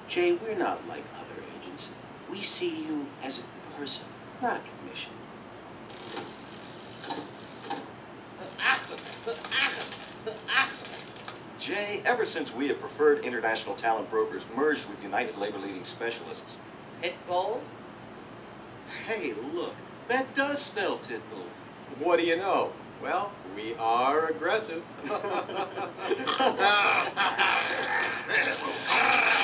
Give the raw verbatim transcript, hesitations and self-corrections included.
Jay, we're not like other agents. We see you as a person, not a commission. Jay, ever since we at Preferred International Talent Brokers merged with United Labor Leading Specialists. Pit bulls? Hey, look, that does spell pit bulls. What do you know? Well, we are aggressive.